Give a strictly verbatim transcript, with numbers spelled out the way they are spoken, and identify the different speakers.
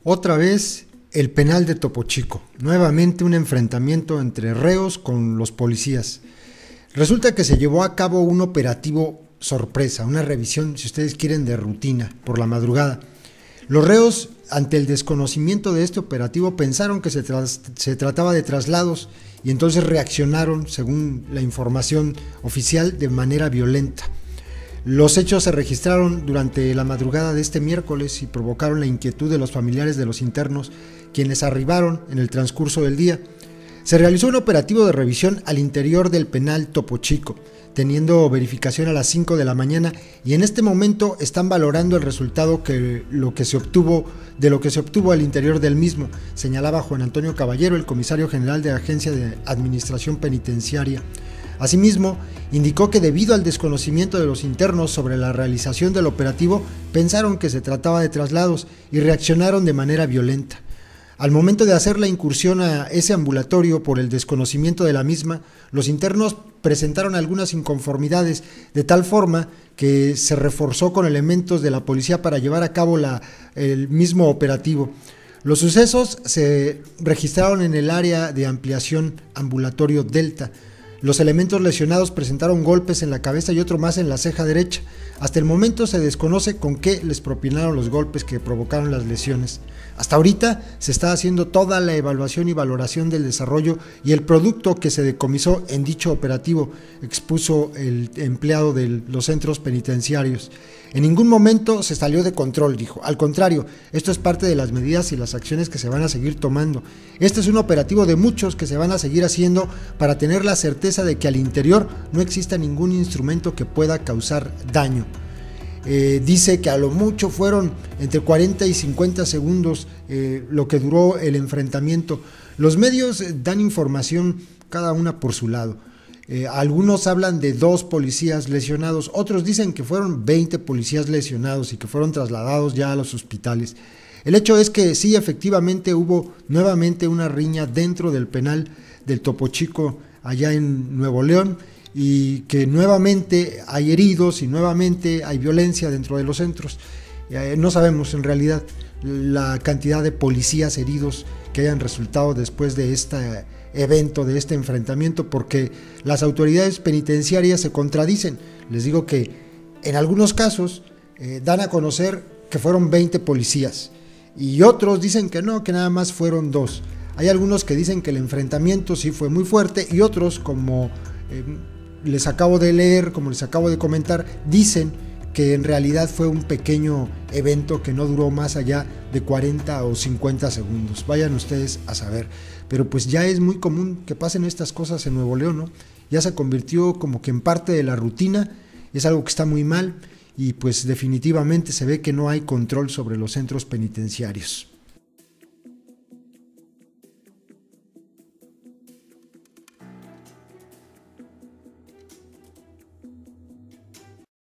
Speaker 1: Otra vez el penal de Topo Chico, nuevamente un enfrentamiento entre reos con los policías. Resulta que se llevó a cabo un operativo sorpresa, una revisión, si ustedes quieren, de rutina, por la madrugada. Los reos, ante el desconocimiento de este operativo, pensaron que se, tra se trataba de traslados y entonces reaccionaron, según la información oficial, de manera violenta. Los hechos se registraron durante la madrugada de este miércoles y provocaron la inquietud de los familiares de los internos, quienes arribaron en el transcurso del día. Se realizó un operativo de revisión al interior del penal Topo Chico, teniendo verificación a las cinco de la mañana, y en este momento están valorando el resultado que lo que se obtuvo de lo que se obtuvo al interior del mismo, señalaba Juan Antonio Caballero, el comisario general de la Agencia de Administración Penitenciaria. Asimismo, indicó que debido al desconocimiento de los internos sobre la realización del operativo, pensaron que se trataba de traslados y reaccionaron de manera violenta. Al momento de hacer la incursión a ese ambulatorio por el desconocimiento de la misma, los internos presentaron algunas inconformidades, de tal forma que se reforzó con elementos de la policía para llevar a cabo la, el mismo operativo. Los sucesos se registraron en el área de ampliación ambulatorio Delta. Los elementos lesionados presentaron golpes en la cabeza y otro más en la ceja derecha. Hasta el momento se desconoce con qué les propinaron los golpes que provocaron las lesiones. Hasta ahorita se está haciendo toda la evaluación y valoración del desarrollo y el producto que se decomisó en dicho operativo, expuso el empleado de los centros penitenciarios. En ningún momento se salió de control, dijo. Al contrario, esto es parte de las medidas y las acciones que se van a seguir tomando. Este es un operativo de muchos que se van a seguir haciendo para tener la certeza de que al interior no exista ningún instrumento que pueda causar daño. Eh, dice que a lo mucho fueron entre cuarenta y cincuenta segundos eh, lo que duró el enfrentamiento. Los medios dan información cada una por su lado. Eh, algunos hablan de dos policías lesionados, otros dicen que fueron veinte policías lesionados y que fueron trasladados ya a los hospitales. El hecho es que sí, efectivamente hubo nuevamente una riña dentro del penal del Topo Chico allá en Nuevo León, y que nuevamente hay heridos y nuevamente hay violencia dentro de los centros. Eh, no sabemos en realidad la cantidad de policías heridos que hayan resultado después de este evento, de este enfrentamiento, porque las autoridades penitenciarias se contradicen. Les digo que en algunos casos eh, dan a conocer que fueron veinte policías y otros dicen que no, que nada más fueron dos. Hay algunos que dicen que el enfrentamiento sí fue muy fuerte y otros, como eh, les acabo de leer, como les acabo de comentar, dicen que en realidad fue un pequeño evento que no duró más allá de cuarenta o cincuenta segundos. Vayan ustedes a saber. Pero pues ya es muy común que pasen estas cosas en Nuevo León, ¿no? Ya se convirtió como que en parte de la rutina, es algo que está muy mal y pues definitivamente se ve que no hay control sobre los centros penitenciarios.